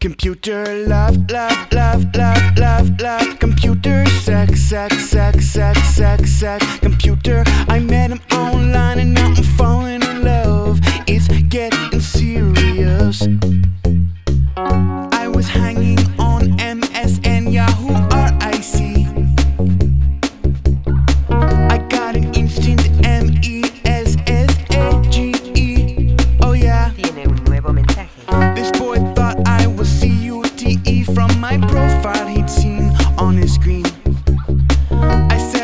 Computer love, love, love, love, love, love. Computer sex, sex, sex, sex, sex, sex. Computer, I met him online and now I'm falling in love. It's getting serious.